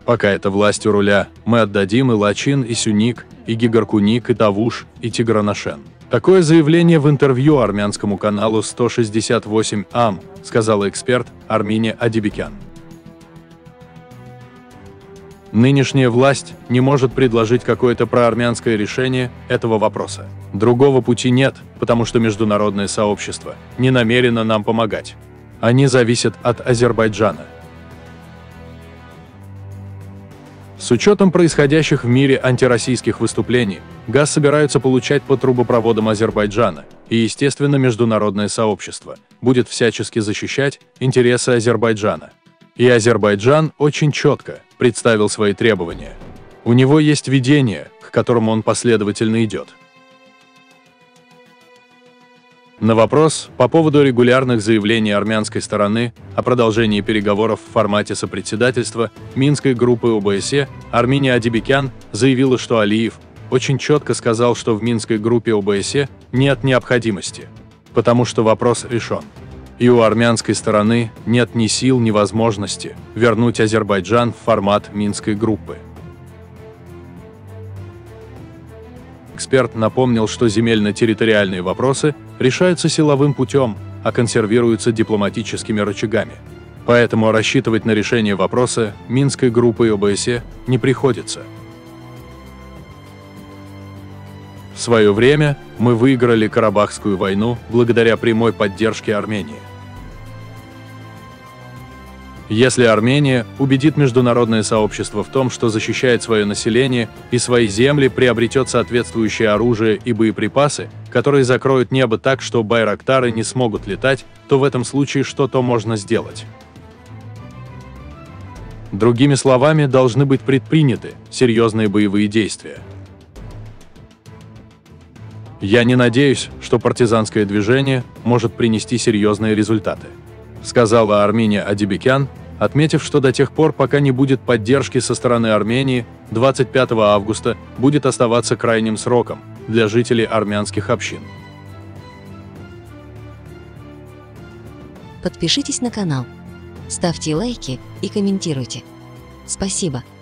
Пока эта власть у руля, мы отдадим и Лачин, и Сюник, и Гигаркуник, и Тавуш, и Тигранашен. Такое заявление в интервью армянскому каналу 168 АМ, сказал эксперт Армине Адибекян. Нынешняя власть не может предложить какое-то проармянское решение этого вопроса. Другого пути нет, потому что международное сообщество не намерено нам помогать. Они зависят от Азербайджана. С учетом происходящих в мире антироссийских выступлений, газ собираются получать по трубопроводам Азербайджана, и, естественно, международное сообщество будет всячески защищать интересы Азербайджана. И Азербайджан очень четко представил свои требования. У него есть видение, к которому он последовательно идет. На вопрос по поводу регулярных заявлений армянской стороны о продолжении переговоров в формате сопредседательства Минской группы ОБСЕ, Армине Адибекян заявила, что Алиев очень четко сказал, что в Минской группе ОБСЕ нет необходимости, потому что вопрос решен. И у армянской стороны нет ни сил, ни возможности вернуть Азербайджан в формат Минской группы. Эксперт напомнил, что земельно-территориальные вопросы решаются силовым путем, а консервируются дипломатическими рычагами. Поэтому рассчитывать на решение вопроса Минской группы ОБСЕ не приходится. В свое время мы выиграли Карабахскую войну благодаря прямой поддержке Армении. Если Армения убедит международное сообщество в том, что защищает свое население и свои земли, приобретет соответствующее оружие и боеприпасы, которые закроют небо так, что байрактары не смогут летать, то в этом случае что-то можно сделать. Другими словами, должны быть предприняты серьезные боевые действия. Я не надеюсь, что партизанское движение может принести серьезные результаты, сказала Армине Адибекян, отметив, что до тех пор, пока не будет поддержки со стороны Армении, 25 августа будет оставаться крайним сроком для жителей армянских общин. Подпишитесь на канал, ставьте лайки и комментируйте. Спасибо.